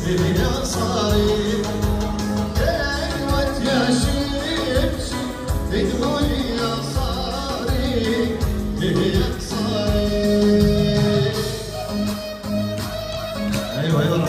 يا صاري يا شمشي تقول يا صاري يا صاري. ايوه ايوه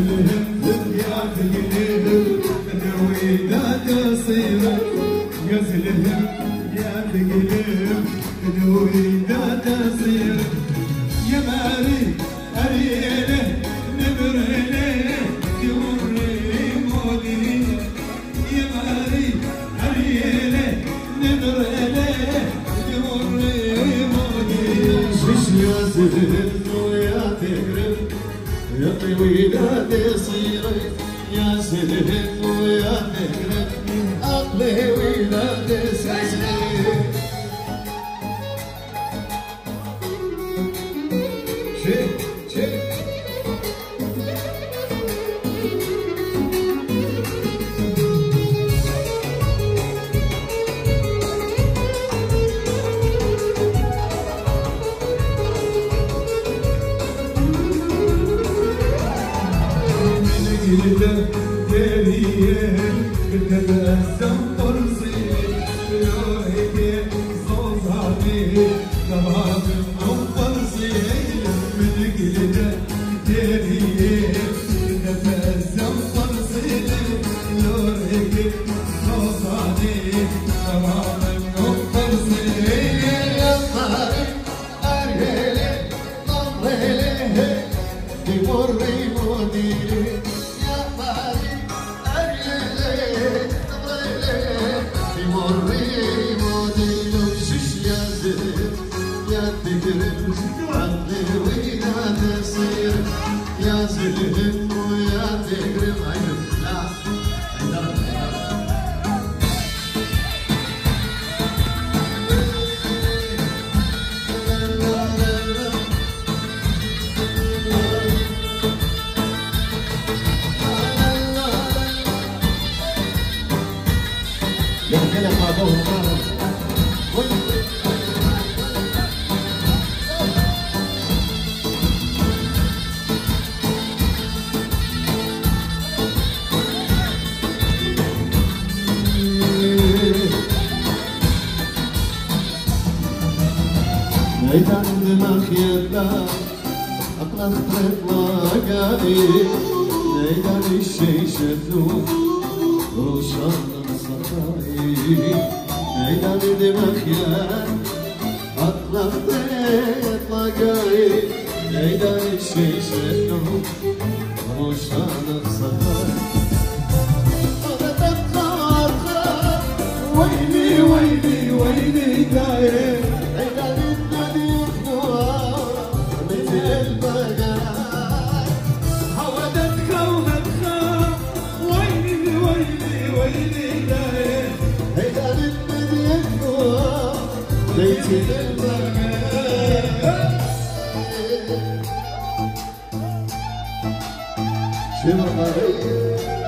الهند يا تقلب الوداد صيرة غزل الهند يا تقلب الوداد صيرة يا ماري أريله نبرله يوري مودي يا ماري أريله نبرله يوري مودي شش يا زهد ويا تقرب يا طويلة صيرة يا زهد ويا تقرب أطلي ولاد صيرة شيك شيك من داريه كنت بأسم طرزي لو هيك صوص عليه طبعا أم طرزي من قلده داريه كنت بأسم طرزي لو هيك صوص عليه طبعا أم طرزي يا طارق أرهله طمهله يمر موديله يا طارق أرهله طمهله يمر موديله شش يا زهد يا تقرب عقلي ويناد صير يا زهد ويا تقرب عينك لا يمكن أخذوه معهم ميدان دماغ يبلا أقلم طريق وقائي ميدان الشي شدوه روشان صفائي ميدان دماغ يبلا أقلم طريق وقائي ميدان الشي شدوه روشان صفائي ويلي ويلي ويلي داير بيتي للبقاء شنو غريب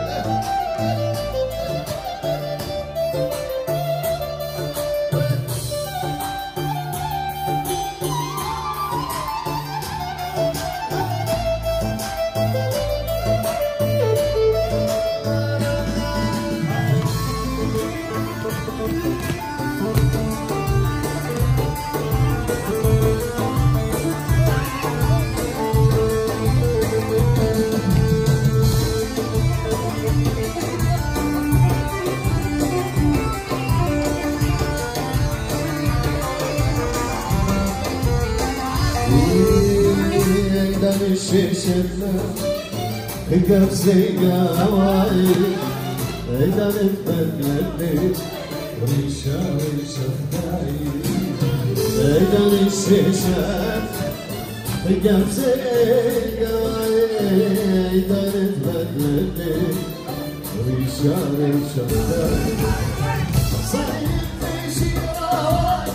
الشيشنا قف زي قواي إذا نتبدل ريشة ريشة خداي إذا الشيشة قف زي قواي إذا نتبدل ريشة ريشة خداي صحيح في شراي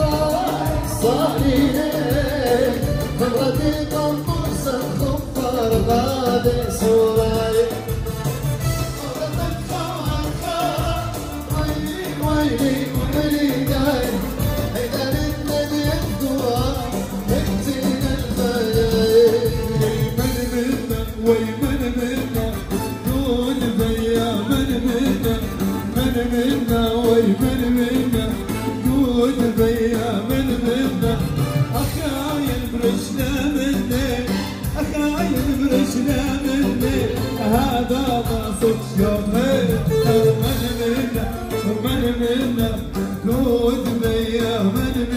صحيح مرتي قنطوس الخفر غادي سوراي ويلي ويلي داي إذا نتمنى الدعاء اكتين البياي من منا ويمن منا دون بيا من منا من منا ويمن منا دون بيا من منا أخاين برشنا مني أخاين برشنا مني هذا ما صدق شوقي من منا جود بيا من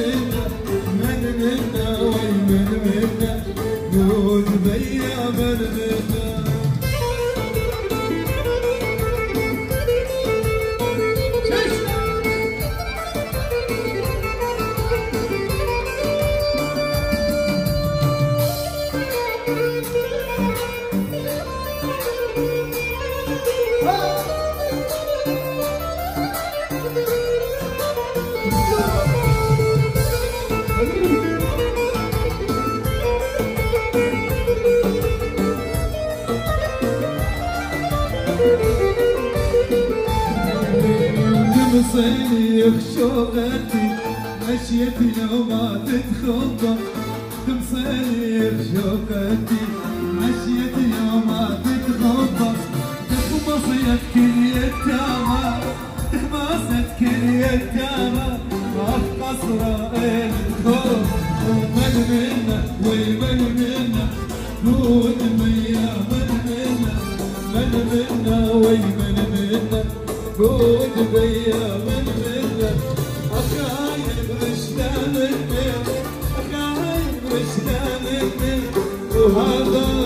منا وي من منا جود بيا من منا تمصيني خشوقتي مشيتي لو ما تتخبى تمصيني خشوقتي مشيتي لو ما تتخبى تخمصيت كل يتامى تخمصت كل يتامى قصر الخوف ومن منا ومن منا نود ميا من منا ومن منا جود بيا من منا أخايب رشدا منك أخايب رشدا منك وهذا